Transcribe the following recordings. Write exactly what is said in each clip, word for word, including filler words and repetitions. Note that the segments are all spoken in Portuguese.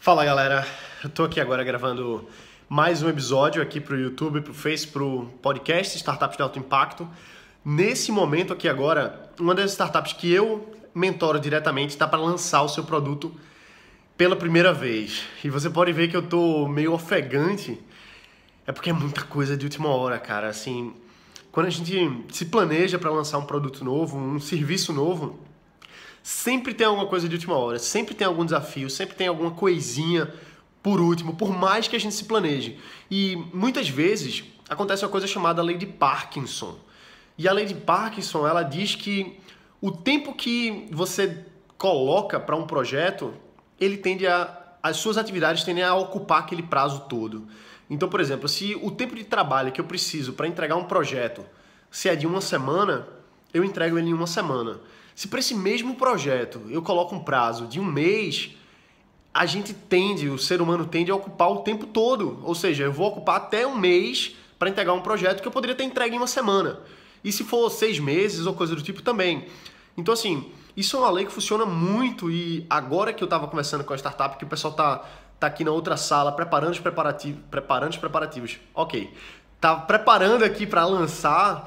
Fala galera, eu tô aqui agora gravando mais um episódio aqui pro YouTube, pro Face, pro podcast Startups de Alto Impacto. Nesse momento aqui agora, uma das startups que eu mentoro diretamente está para lançar o seu produto pela primeira vez. E você pode ver que eu tô meio ofegante, é porque é muita coisa de última hora, cara. Assim, quando a gente se planeja para lançar um produto novo, um serviço novo, sempre tem alguma coisa de última hora, sempre tem algum desafio, sempre tem alguma coisinha por último, por mais que a gente se planeje. E muitas vezes acontece uma coisa chamada lei de Parkinson. E a lei de Parkinson, ela diz que o tempo que você coloca para um projeto, ele tende a, as suas atividades tendem a ocupar aquele prazo todo. Então, por exemplo, se o tempo de trabalho que eu preciso para entregar um projeto, se é de uma semana, eu entrego ele em uma semana. Se para esse mesmo projeto eu coloco um prazo de um mês, a gente tende, o ser humano tende a ocupar o tempo todo. Ou seja, eu vou ocupar até um mês para entregar um projeto que eu poderia ter entregue em uma semana. E se for seis meses ou coisa do tipo também. Então assim, isso é uma lei que funciona muito e agora que eu estava conversando com a startup, que o pessoal tá, tá aqui na outra sala preparando os preparativos, preparando os preparativos. Ok, tá preparando aqui para lançar.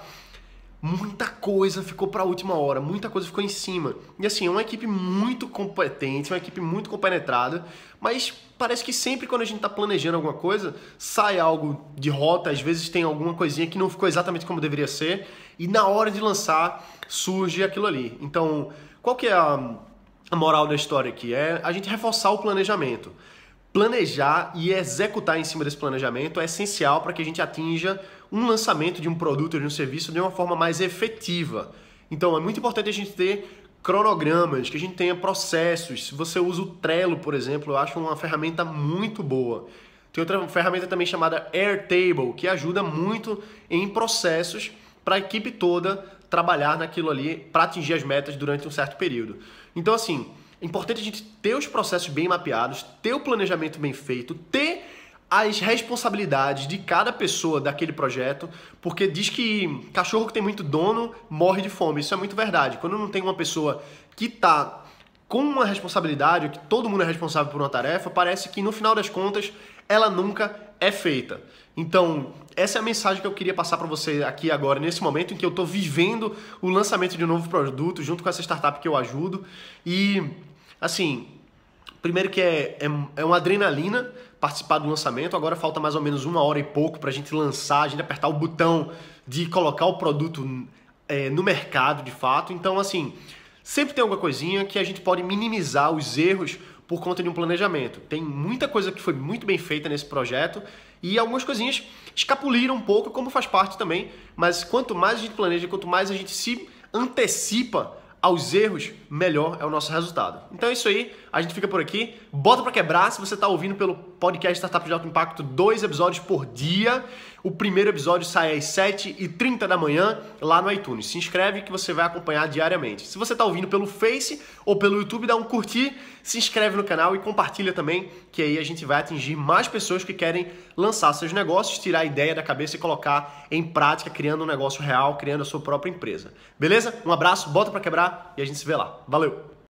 Muita coisa ficou para a última hora, muita coisa ficou em cima. E assim, é uma equipe muito competente, uma equipe muito compenetrada, mas parece que sempre quando a gente está planejando alguma coisa, sai algo de rota, às vezes tem alguma coisinha que não ficou exatamente como deveria ser, e na hora de lançar surge aquilo ali. Então, qual que é a, a moral da história aqui? É a gente reforçar o planejamento. Planejar e executar em cima desse planejamento é essencial para que a gente atinja um lançamento de um produto ou de um serviço de uma forma mais efetiva. Então é muito importante a gente ter cronogramas, que a gente tenha processos. Se você usa o Trello, por exemplo, eu acho uma ferramenta muito boa. Tem outra ferramenta também chamada Airtable, que ajuda muito em processos para a equipe toda trabalhar naquilo ali para atingir as metas durante um certo período. Então assim, é importante a gente ter os processos bem mapeados, ter o planejamento bem feito, ter as responsabilidades de cada pessoa daquele projeto, porque diz que cachorro que tem muito dono morre de fome. Isso é muito verdade. Quando não tem uma pessoa que está com uma responsabilidade, que todo mundo é responsável por uma tarefa, parece que no final das contas ela nunca é feita. Então, essa é a mensagem que eu queria passar para você aqui agora, nesse momento em que eu estou vivendo o lançamento de um novo produto junto com essa startup que eu ajudo. E, assim, primeiro que é, é, é uma adrenalina participar do lançamento. Agora falta mais ou menos uma hora e pouco para a gente lançar, a gente apertar o botão de colocar o produto é, no mercado de fato. Então, assim, sempre tem alguma coisinha que a gente pode minimizar os erros por conta de um planejamento. Tem muita coisa que foi muito bem feita nesse projeto e algumas coisinhas escapuliram um pouco, como faz parte também, mas quanto mais a gente planeja, quanto mais a gente se antecipa aos erros, melhor é o nosso resultado. Então é isso aí, a gente fica por aqui. Bota pra quebrar, se você tá ouvindo pelo podcast Startup de Alto Impacto, dois episódios por dia. O primeiro episódio sai às sete e trinta da manhã lá no iTunes. Se inscreve que você vai acompanhar diariamente. Se você tá ouvindo pelo Face ou pelo YouTube, dá um curtir, se inscreve no canal e compartilha também, que aí a gente vai atingir mais pessoas que querem lançar seus negócios, tirar a ideia da cabeça e colocar em prática, criando um negócio real, criando a sua própria empresa. Beleza? Um abraço, bota pra quebrar e a gente se vê lá. Valeu!